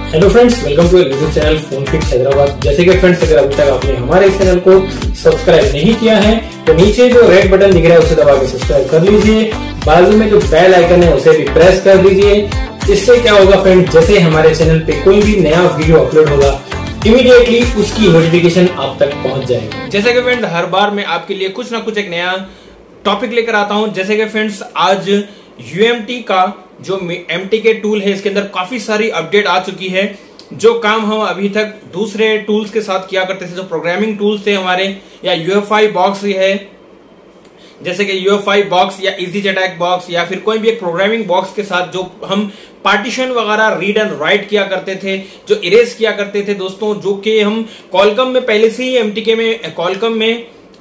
Hello friends, welcome to YouTube channel phone fix Hyderabad. जैसे कि friends, अगर अभी तक आपने हमारे चैनल को सब्सक्राइब नहीं किया है तो नीचे जो रेड बटन दिख रहा है उसे दबा के सब्सक्राइब कर लीजिए। बाजू में जो बेल आइकन है उसे भी प्रेस कर दीजिए। इससे क्या होगा फ्रेंड्स, जैसे हमारे चैनल पे कोई भी नया वीडियो अपलोड होगा इमीडिएटली उसकी नोटिफिकेशन आप तक पहुंच जाएगी। जैसे कि फ्रेंड्स, हर बार मैं आपके लिए कुछ ना कुछ एक नया टॉपिक लेकर आता हूं। जैसे कि फ्रेंड्स, आज यूएमटी का जो एमटीके टूल है इसके अंदर काफी सारी अपडेट आ चुकी है। जो काम हम अभी तक दूसरे टूल्स के साथ किया करते थे, जो प्रोग्रामिंग टूल्स थे हमारे, या यूएफआई बॉक्स है, जैसे कि यूएफआई बॉक्स या इजी अटैक बॉक्स या फिर कोई भी एक प्रोग्रामिंग बॉक्स के साथ जो हम पार्टीशन वगैरह रीड एंड राइट किया करते थे, जो इरेज किया करते थे दोस्तों, जो कि हम कॉलकम में पहले से ही एमटीके में कॉलकम में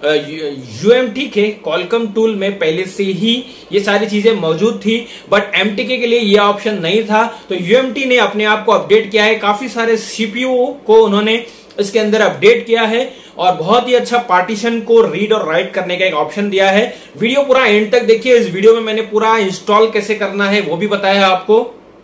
यूएमटी के कॉलकम टूल में पहले से ही ये सारी चीजें मौजूद थी, बट एमटीके के लिए ये ऑप्शन नहीं था। तो यूएमटी ने अपने आप को अपडेट किया है, काफी सारे सीपीयू को उन्होंने इसके अंदर अपडेट किया है और बहुत ही अच्छा पार्टीशन को रीड और राइट करने का एक ऑप्शन दिया है। वीडियो पूरा एंड तक देखिए। इस वीडियो में मैंने पूरा इंस्टॉल कैसे करना है वो भी बताया है आपको,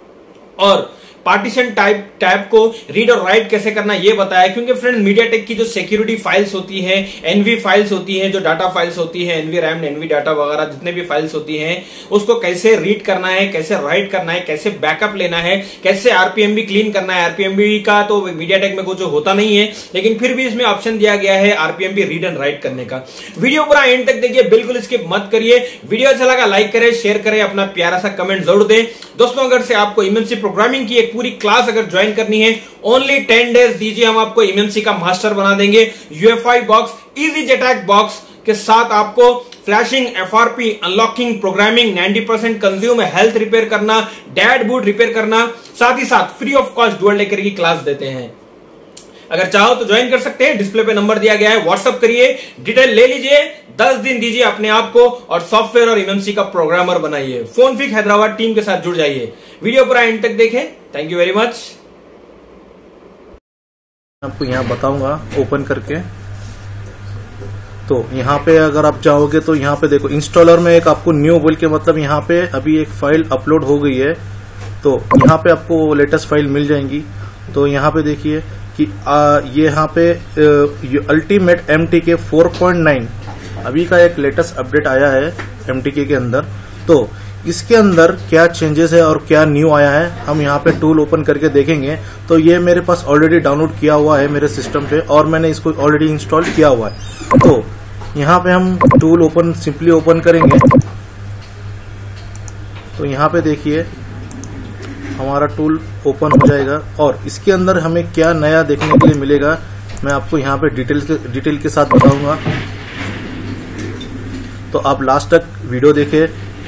और पार्टीशन टैब को रीड और राइट कैसे करना ये बताया। क्योंकि फ्रेंड्स, मीडियाटेक की जो सिक्योरिटी फाइल्स होती हैं, एनवी फाइल्स होती हैं, जो डाटा फाइल्स होती हैं, एनवी रैम, एनवी डाटा वगैरह जितने भी फाइल्स होती हैं, उसको कैसे रीड करना है, कैसे राइट करना है, कैसे बैकअप लेना है, कैसे आरपीएमबी क्लीन करना है। आरपीएमबी का तो मीडियाटेक में कुछ होता नहीं है, लेकिन फिर भी इसमें ऑप्शन दिया गया है आरपीएमबी रीड एंड राइट करने का। वीडियो पूरा एंड तक देखिए, बिल्कुल स्किप मत करिए। वीडियो अच्छा लगा लाइक करें, शेयर करें, अपना प्यारा सा कमेंट जरूर दें। दोस्तों, अगर से आपको एमएमसी प्रोग्रामिंग की एक पूरी क्लास अगर ज्वाइन करनी है, ओनली 10 डेज दीजिए, हम आपको एमएमसी का मास्टर बना देंगे। UFI box, easy attack box के साथ आपको flashing, FRP, unlocking, programming, 90% consume, health repair करना, डैड बूट रिपेयर करना, साथ ही साथ free of cost dual decker की क्लास देते हैं। अगर चाहो तो ज्वाइन कर सकते हैं, डिस्प्ले पे नंबर दिया गया है, व्हाट्सएप करिए, डिटेल ले लीजिए, 10 दिन दीजिए अपने आप को और सॉफ्टवेयर और एमएमसी का प्रोग्रामर बनाइए। फोन फिक्स हैदराबाद टीम के साथ जुड़ जाइए। वीडियो पूरा एंड तक देखें। Thank you very much. आपको यहाँ बताऊंगा ओपन करके। तो यहाँ पे अगर आप जाओगे तो यहाँ पे देखो, इंस्टॉलर में एक आपको न्यू बोल के, मतलब यहाँ पे अभी एक फाइल अपलोड हो गई है, तो यहाँ पे आपको लेटेस्ट फाइल मिल जाएंगी। तो यहाँ पे देखिए कि ये यहाँ पे अल्टीमेट एमटीके 4.9 अभी का एक लेटेस्ट अपडेट आया है एमटीके के अंदर। तो इसके अंदर क्या चेंजेस है और क्या न्यू आया है, हम यहाँ पे टूल ओपन करके देखेंगे। तो ये मेरे पास ऑलरेडी डाउनलोड किया हुआ है मेरे सिस्टम पे और मैंने इसको ऑलरेडी इंस्टॉल किया हुआ है। तो यहाँ पे हम टूल सिंपली ओपन करेंगे। तो यहाँ पे देखिए हमारा टूल ओपन हो जाएगा और इसके अंदर हमें क्या नया देखने के लिए मिलेगा मैं आपको यहाँ पे डिटेल के साथ बताऊंगा। तो आप लास्ट तक वीडियो देखिए।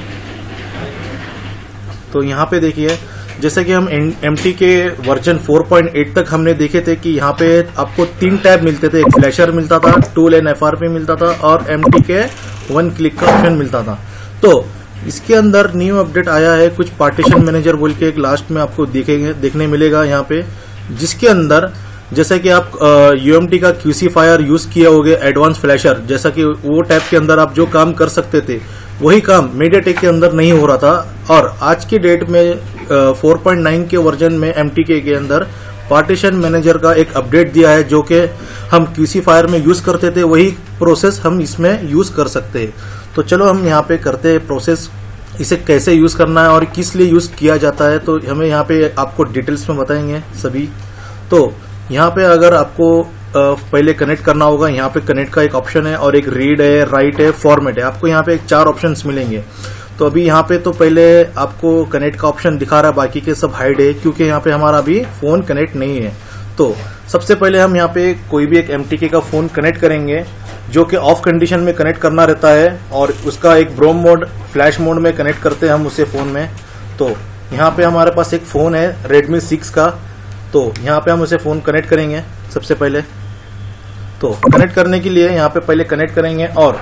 तो यहाँ पे देखिए, जैसे कि हम एमटीके वर्जन 4.8 तक हमने देखे थे कि यहाँ पे आपको 3 टैब मिलते थे, एक फ्लैशर मिलता था, टूल एंड एफआरपी मिलता था और एमटीके 1 क्लिक का ऑप्शन मिलता था। तो इसके अंदर न्यू अपडेट आया है, कुछ पार्टीशन मैनेजर बोल के एक लास्ट में आपको देखने मिलेगा यहाँ पे, जिसके अंदर जैसे कि आप यूएमटी का क्यूसी फायर यूज किए होगे, एडवांस फ्लैशर, जैसा कि वो टैब के अंदर आप जो काम कर सकते थे वही काम मीडियाटेक के अंदर नहीं हो रहा था। और आज की डेट में 4.9 के वर्जन में एमटीके के अंदर पार्टीशन मैनेजर का एक अपडेट दिया है, जो कि हम क्यूसी फायर में यूज करते थे वही प्रोसेस हम इसमें यूज कर सकते हैं। तो चलो हम यहाँ पे करते हैं प्रोसेस, इसे कैसे यूज करना है और किस लिए यूज किया जाता है। तो हमें यहाँ पे आपको डिटेल्स में बताएंगे सभी। तो यहाँ पे अगर आपको पहले कनेक्ट करना होगा, यहाँ पे कनेक्ट का एक ऑप्शन है और एक रीड है, राइट है, फॉर्मेट है, आपको यहाँ पे 4 ऑप्शंस मिलेंगे। तो अभी यहाँ पे तो पहले आपको कनेक्ट का ऑप्शन दिखा रहा है, बाकी के सब हाइड है क्योंकि यहाँ पे हमारा अभी फोन कनेक्ट नहीं है। तो सबसे पहले हम यहाँ पे कोई भी एक एमटीके का फोन कनेक्ट करेंगे, जो कि ऑफ कंडीशन में कनेक्ट करना रहता है और उसका एक ब्रोम मोड, फ्लैश मोड में कनेक्ट करते हैं हम उसे फोन में। तो यहाँ पे हमारे पास एक फोन है Redmi 6 का, तो यहाँ पे हम उसे फोन कनेक्ट करेंगे सबसे पहले। तो कनेक्ट करने के लिए यहाँ पे पहले कनेक्ट करेंगे और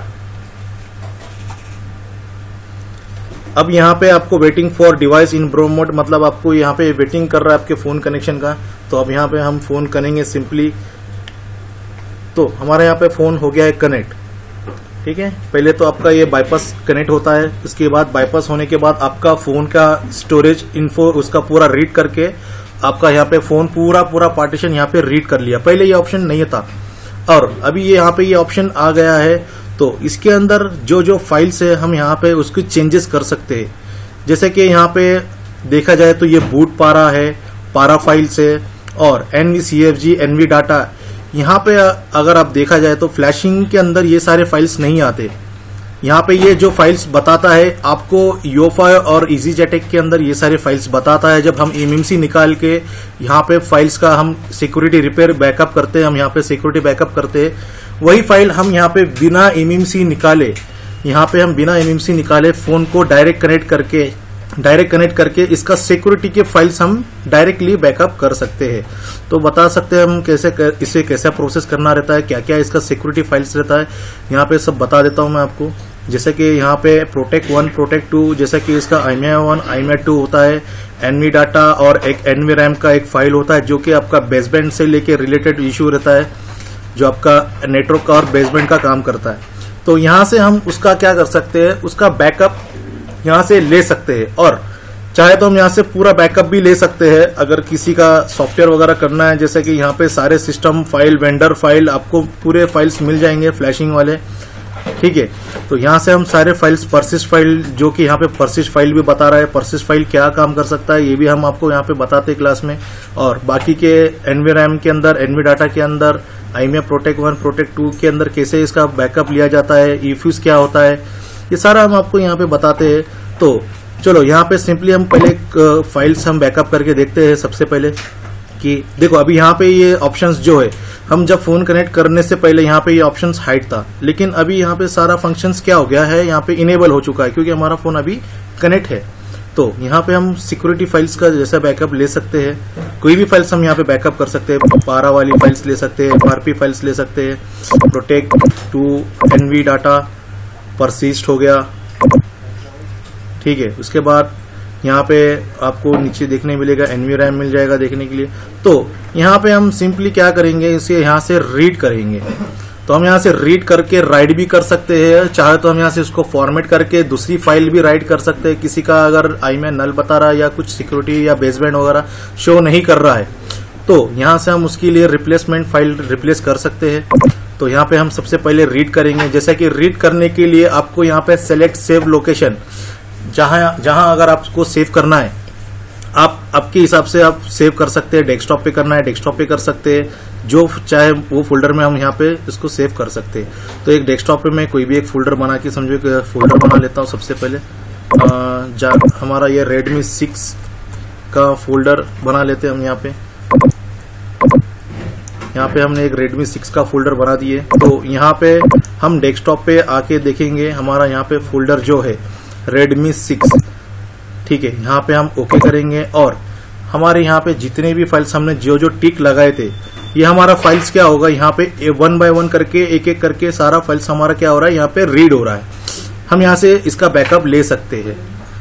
अब यहाँ पे आपको waiting for device in BROM mode, मतलब आपको यहाँ पे वेटिंग कर रहा है आपके फोन कनेक्शन का। तो अब यहाँ पे हम फोन करेंगे सिंपली। तो हमारे यहाँ पे फोन हो गया है कनेक्ट, ठीक है। पहले तो आपका ये बाईपास कनेक्ट होता है, उसके बाद बाईपास होने के बाद आपका फोन का स्टोरेज इन्फो उसका पूरा रीड करके आपका यहाँ पे फोन पूरा पार्टीशन यहाँ पे रीड कर लिया। पहले ये ऑप्शन नहीं था और अभी ये यहाँ पे ये ऑप्शन आ गया है। तो इसके अंदर जो जो फाइल्स है हम यहाँ पे उसकी चेंजेस कर सकते हैं। जैसे कि यहाँ पे देखा जाए तो ये बूट पारा है, पारा फाइल्स है और NVCFG, NV डाटा। यहाँ पे अगर आप देखा जाए तो फ्लैशिंग के अंदर ये सारे फाइल्स नहीं आते। यहाँ पे ये जो फाइल्स बताता है आपको UEFI और EasyJetX के अंदर ये सारे फाइल्स बताता है। जब हम MMC निकाल के यहाँ पे फाइल्स का हम सिक्योरिटी रिपेयर बैकअप करते हैं, हम यहाँ पे सिक्योरिटी बैकअप करते हैं, वही फाइल हम यहाँ पे बिना MMC निकाले, यहाँ पे हम बिना MMC निकाले फोन को डायरेक्ट कनेक्ट करके इसका सिक्योरिटी के फाइल्स हम डायरेक्टली बैकअप कर सकते हैं। तो बता सकते हैं हम इसे कैसा प्रोसेस करना रहता है, क्या क्या इसका सिक्योरिटी फाइल्स रहता है, यहाँ पे सब बता देता हूँ मैं आपको। जैसे कि यहाँ पे प्रोटेक्ट 1, प्रोटेक्ट 2, जैसे कि इसका IMEI 1, IMEI 2 होता है, NV डाटा और एक NVRAM का एक फाइल होता है जो कि आपका बेसबैंड से लेके रिलेटेड इश्यू रहता है, जो आपका नेटवर्क और बेसबैंड का काम करता है। तो यहाँ से हम उसका क्या कर सकते हैं, उसका बैकअप यहाँ से ले सकते हैं और चाहे तो हम यहाँ से पूरा बैकअप भी ले सकते हैं। अगर किसी का सॉफ्टवेयर वगैरह करना है, जैसे कि यहाँ पे सारे सिस्टम फाइल, वेंडर फाइल, आपको पूरे फाइल्स मिल जाएंगे फ्लैशिंग वाले, ठीक है। तो यहाँ से हम सारे फाइल्स, परसिस्ट फाइल, जो कि यहाँ पे परसिस्ट फाइल भी बता रहा है, परसिस्ट फाइल क्या काम कर सकता है ये भी हम आपको यहाँ पे बताते हैं क्लास में। और बाकी के NVRAM के अंदर, NV डाटा के अंदर, IMEI प्रोटेक्ट 1, प्रोटेक्ट 2 के अंदर कैसे इसका बैकअप लिया जाता है, EFUS क्या होता है, ये सारा हम आपको यहाँ पे बताते हैं। तो चलो यहाँ पे सिंपली हम पहले फाइल्स हम बैकअप करके देखते हैं। सबसे पहले कि देखो अभी यहाँ पे ये ऑप्शंस जो है, हम जब फोन कनेक्ट करने से पहले यहाँ पे ये ऑप्शंस हाइड था, लेकिन अभी यहाँ पे सारा फंक्शंस क्या हो गया है, यहाँ पे इनेबल हो चुका है क्योंकि हमारा फोन अभी कनेक्ट है। तो यहाँ पे हम सिक्योरिटी फाइल्स का जैसा बैकअप ले सकते हैं, कोई भी फाइल्स हम यहाँ पे बैकअप कर सकते हैं। पारा वाली फाइल्स ले सकते हैं, FRP फाइल्स ले सकते हैं, प्रोटेक्ट 2, NV डाटा, परसिस्ट हो गया, ठीक है। उसके बाद यहाँ पे आपको नीचे देखने मिलेगा NVRAM मिल जाएगा देखने के लिए। तो यहाँ पे हम सिंपली क्या करेंगे, इसे यहाँ से रीड करेंगे। तो हम यहाँ से रीड करके राइट भी कर सकते हैं, चाहे तो हम यहाँ से उसको फॉर्मेट करके दूसरी फाइल भी राइट कर सकते हैं। किसी का अगर IMEI नल बता रहा है या कुछ सिक्योरिटी या बेसबैंड वगैरह शो नहीं कर रहा है, तो यहाँ से हम उसके लिए रिप्लेसमेंट फाइल रिप्लेस कर सकते हैं। तो यहाँ पे हम सबसे पहले रीड करेंगे। जैसा कि रीड करने के लिए आपको यहाँ पे सेलेक्ट सेव लोकेशन, जहां अगर आपको सेव करना है, आप आपके हिसाब से आप सेव कर सकते हैं। डेस्कटॉप पे करना है डेस्कटॉप पे कर सकते हैं, जो चाहे वो फोल्डर में हम यहाँ पे इसको सेव कर सकते हैं। तो एक डेस्कटॉप पे मैं कोई भी एक फोल्डर बना के, समझो कि फोल्डर बना लेता हूँ। सबसे पहले हमारा ये Redmi 6 का फोल्डर बना लेते हैं हम। यहाँ पे हमने एक Redmi 6 का फोल्डर बना दिए। तो यहाँ पे हम डेस्कटॉप पे आके देखेंगे, हमारा यहाँ पे फोल्डर जो है Redmi 6, ठीक है। यहाँ पे हम ओके करेंगे और हमारे यहाँ पे जितने भी फाइल्स हमने जो टिक लगाए थे, ये हमारा फाइल्स क्या होगा, यहाँ पे 1 बाय 1 करके एक करके सारा फाइल्स हमारा क्या हो रहा है, यहाँ पे रीड हो रहा है। हम यहाँ से इसका बैकअप ले सकते हैं।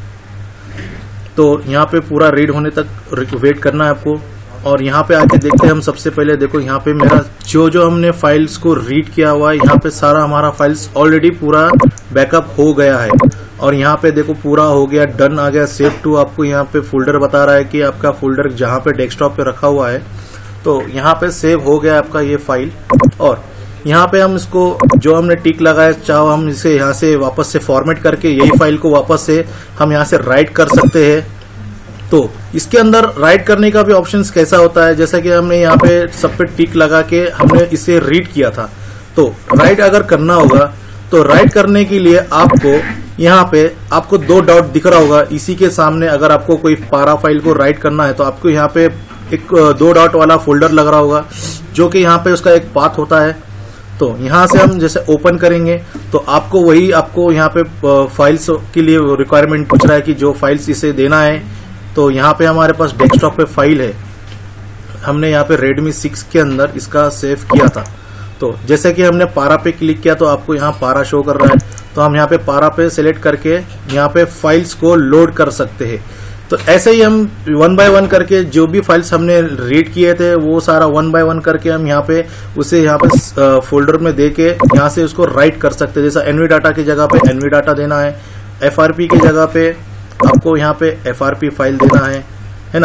तो यहाँ पे पूरा रीड होने तक वेट करना है आपको। और यहाँ पे आके देखते हैं हम। सबसे पहले देखो यहाँ पे मेरा जो हमने फाइल्स को रीड किया हुआ है, यहाँ पे सारा हमारा फाइल्स ऑलरेडी पूरा बैकअप हो गया है। और यहाँ पे देखो पूरा हो गया, डन आ गया, सेव टू। आपको यहाँ पे फोल्डर बता रहा है कि आपका फोल्डर जहाँ पे डेस्कटॉप पे रखा हुआ है, तो यहाँ पे सेव हो गया आपका ये फाइल। और यहाँ पे हम इसको जो हमने टिक लगाया, चाहो हम इसे यहाँ से वापस से फॉर्मेट करके यही फाइल को वापस से हम यहाँ से राइट कर सकते हैं। तो इसके अंदर राइट करने का भी ऑप्शंस कैसा होता है, जैसा कि हमने यहाँ पे सब पे टिक लगा के हमने इसे रीड किया था। तो राइट अगर करना होगा तो राइट करने के लिए आपको यहाँ पे आपको 2 डॉट दिख रहा होगा इसी के सामने। अगर आपको कोई पारा फाइल को राइट करना है तो आपको यहाँ पे एक 2 डॉट वाला फोल्डर लग रहा होगा, जो कि यहाँ पे उसका एक पाथ होता है। तो यहाँ से हम जैसे ओपन करेंगे तो आपको वही आपको यहाँ पे फाइल्स के लिए रिक्वायरमेंट पूछ रहा है कि जो फाइल्स इसे देना है। तो यहाँ पे हमारे पास डेस्कटॉप पे फाइल है, हमने यहाँ पे Redmi 6 के अंदर इसका सेव किया था। तो जैसे कि हमने पारा पे क्लिक किया तो आपको यहाँ पारा शो कर रहा है। तो हम यहाँ पे पारा पे सिलेक्ट करके यहाँ पे फाइल्स को लोड कर सकते हैं। तो ऐसे ही हम 1 बाय 1 करके जो भी फाइल्स हमने रीड किए थे वो सारा 1 बाय 1 करके हम यहाँ पे उसे यहाँ पे फोल्डर में दे के यहाँ से उसको राइट कर सकते हैं। जैसा NV डाटा की जगह पे NV डाटा देना है, FRP की जगह पे आपको यहाँ पे FRP फाइल देना है ना।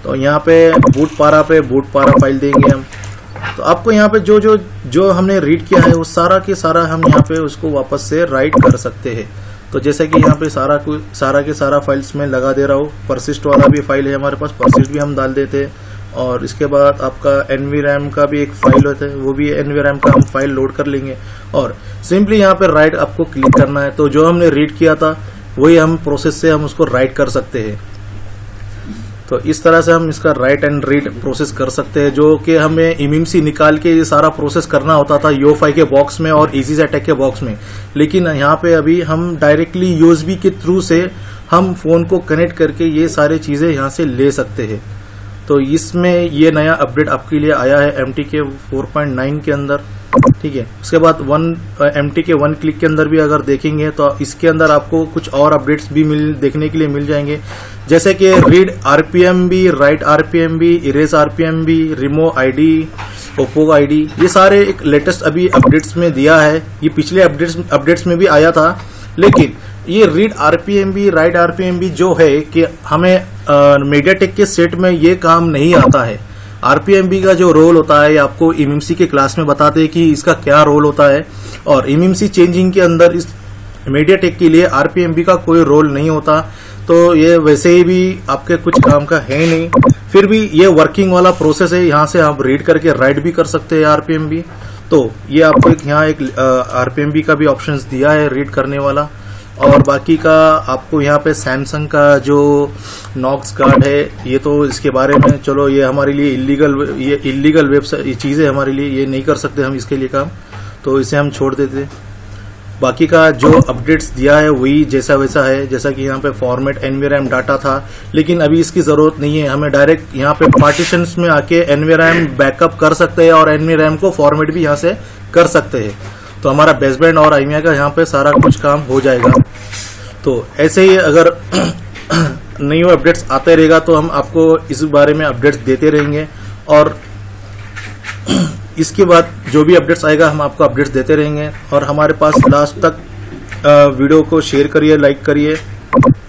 तो यहाँ पे बूट पारा फाइल देंगे हम। तो आपको यहाँ पे जो हमने रीड किया है वो सारा के सारा हम यहाँ पे उसको वापस से राइट कर सकते हैं। तो जैसे कि यहाँ पे सारा के सारा फाइल्स में लगा दे रहा हूँ। परसिस्ट वाला भी फाइल है हमारे पास, परसिस्ट भी हम डाल देते हैं। और इसके बाद आपका NVRAM का भी एक फाइल होता है, वो भी NVRAM का हम फाइल लोड कर लेंगे और सिंपली यहाँ पे राइट आपको क्लिक करना है। तो जो हमने रीड किया था वही हम प्रोसेस से हम उसको राइट कर सकते हैं। तो इस तरह से हम इसका राइट एंड रीड प्रोसेस कर सकते हैं, जो कि हमें MMC निकाल के ये सारा प्रोसेस करना होता था UEFI के बॉक्स में और EasySATEC के बॉक्स में। लेकिन यहाँ पे अभी हम डायरेक्टली USB के थ्रू से हम फोन को कनेक्ट करके ये सारी चीजें यहाँ से ले सकते हैं। तो इसमें ये नया अपडेट आपके लिए आया है MTK 4.9 के अंदर, ठीक है। उसके बाद MTK 1 क्लिक के अंदर भी अगर देखेंगे तो इसके अंदर आपको कुछ और अपडेट्स भी देखने के लिए मिल जाएंगे, जैसे कि रीड RPM भी, राइट RPM भी, इरेज RPM भी, रिमूव ID, ओप्पो ID, ये सारे एक लेटेस्ट अभी अपडेट्स में दिया है। ये पिछले अपडेट्स में भी आया था, लेकिन ये रीड RPM भी, राइट RPM भी जो है कि हमें मीडियाटेक के सेट में ये काम नहीं आता है। RPMB का जो रोल होता है आपको MMC के क्लास में बताते हैं कि इसका क्या रोल होता है, और MMC चेंजिंग के अंदर इस मीडियाटेक के लिए RPMB का कोई रोल नहीं होता। तो ये वैसे ही भी आपके कुछ काम का है नहीं, फिर भी ये वर्किंग वाला प्रोसेस है। यहाँ से आप रीड करके राइट भी कर सकते हैं RPMB। तो ये आपको यहाँ एक RPMB का भी ऑप्शंस दिया है रीड करने वाला। और बाकी का आपको यहाँ पे सैमसंग का जो नॉक्स गार्ड है, ये तो इसके बारे में चलो ये हमारे लिए इलीगल वेबसाइट चीज़ है, हमारे लिए ये नहीं कर सकते हम इसके लिए काम, तो इसे हम छोड़ देते। बाकी का जो अपडेट्स दिया है वही जैसा वैसा है, जैसा कि यहाँ पे फॉर्मेट NVRAM डाटा था, लेकिन अभी इसकी जरूरत नहीं है। हमें डायरेक्ट यहाँ पे पार्टीशंस में आके NVRAM बैकअप कर सकते हैं और NVRAM को फॉर्मेट भी यहाँ से कर सकते हैं। तो हमारा बेसबैंड और IMEI का यहाँ पे सारा कुछ काम हो जाएगा। तो ऐसे ही अगर नई अपडेट्स आते रहेगा तो हम आपको इस बारे में अपडेट्स देते रहेंगे, और इसके बाद जो भी अपडेट्स आएगा हम आपको अपडेट्स देते रहेंगे। और हमारे पास लास्ट तक वीडियो को शेयर करिए, लाइक करिए।